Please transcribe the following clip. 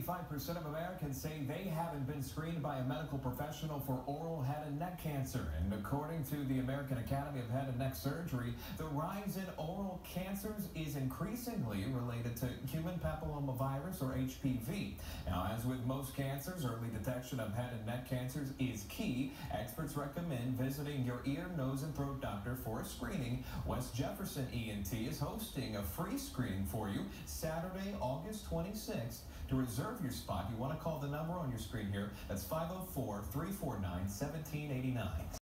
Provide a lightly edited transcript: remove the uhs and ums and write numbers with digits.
75% of Americans say they haven't been screened by a medical professional for oral head and neck cancer. And according to the American Academy of Head and Neck Surgery, the rise in oral cancers is increasingly related to human papillomavirus, or HPV. Now, as with most cancers, early detection of head and neck cancers is key. Experts recommend visiting your ear, nose, and throat doctor for a screening. West Jefferson ENT is hosting a free screening for you Saturday, August 26th. To reserve your spot, you want to call the number on your screen here. That's 504-349-1789.